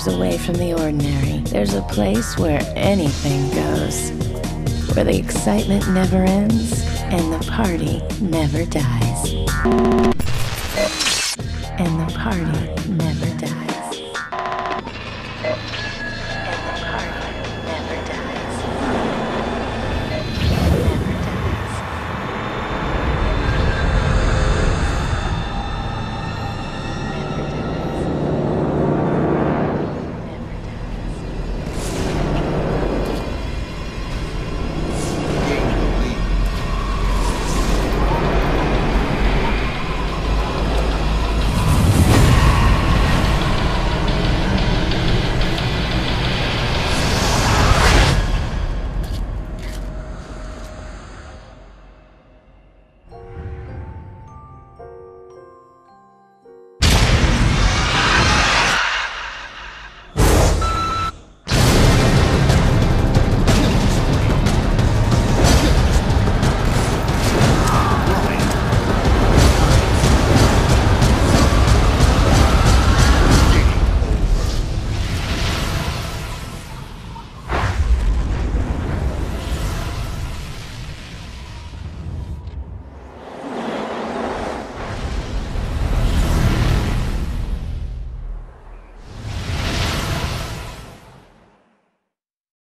away from the ordinary, there's a place where anything goes. Where the excitement never ends and the party never dies. And the party never dies.